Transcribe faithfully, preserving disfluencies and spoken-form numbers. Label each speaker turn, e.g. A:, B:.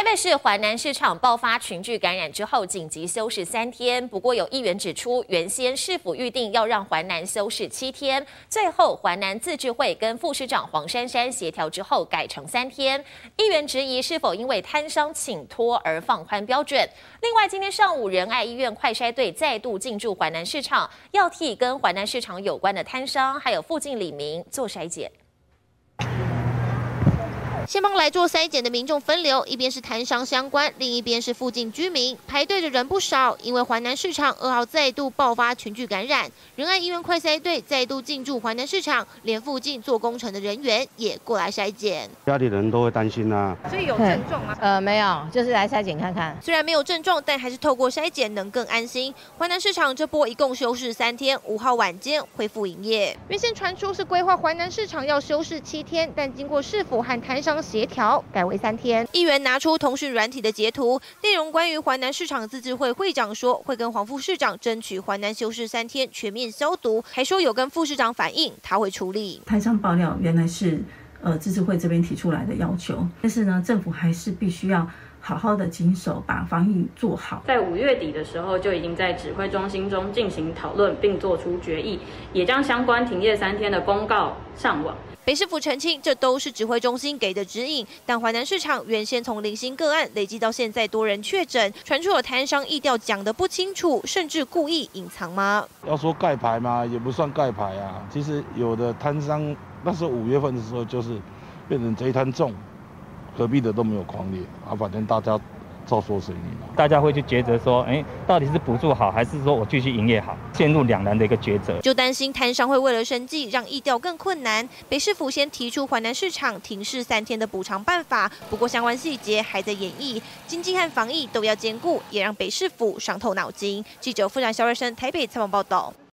A: 北市环南市场爆发群聚感染之后，紧急休市三天。不过有议员指出，原先市府预定要让环南休市七天，最后环南自治会跟副市长黄珊珊协调之后改成三天。议员质疑是否因为摊商请托而放宽标准。另外，今天上午仁爱医院快筛队再度进驻环南市场，要替跟环南市场有关的摊商还有附近里民做筛检。
B: 先帮来做筛检的民众分流，一边是摊商相关，另一边是附近居民，排队的人不少。因为环南市场二号再度爆发群聚感染，仁爱医院快筛队再度进驻环南市场，连附近做工程的人员也过来筛检。
C: 家里人都会担心啊。
D: 所以有症状吗？
E: 呃，没有，就是来筛检看看。
B: 虽然没有症状，但还是透过筛检能更安心。环南市场这波一共休市三天，五号晚间恢复营业。原先传出是规划环南市场要休市七天，但经过市府和摊商 协调改为三天。议员拿出通讯软体的截图，内容关于环南市场自治会会长说会跟黄副市长争取环南休市三天全面消毒，还说有跟副市长反映，他会处理。
F: 摊商爆料原来是呃自治会这边提出来的要求，但是呢，政府还是必须要 好好的谨守，把防疫做好。
D: 在五月底的时候，就已经在指挥中心中进行讨论，并做出决议，也将相关停业三天的公告上网。
B: 北市府澄清，这都是指挥中心给的指引。但环南市场原先从零星个案累积到现在多人确诊，传出有摊商疫调讲得不清楚，甚至故意隐藏吗？
G: 要说盖牌吗？也不算盖牌啊。其实有的摊商那时候五月份的时候，就是变成这一摊重。 隔壁的都没有狂烈啊，反正大家照说生意嘛。
H: 大家会去抉择说，哎，到底是补助好，还是说我继续营业好？陷入两难的一个抉择。
B: 就担心摊商会为了生计让疫调更困难。北市府先提出环南市场停市三天的补偿办法，不过相关细节还在演绎，经济和防疫都要兼顾，也让北市府伤透脑筋。记者傅然、肖瑞生台北采访报道。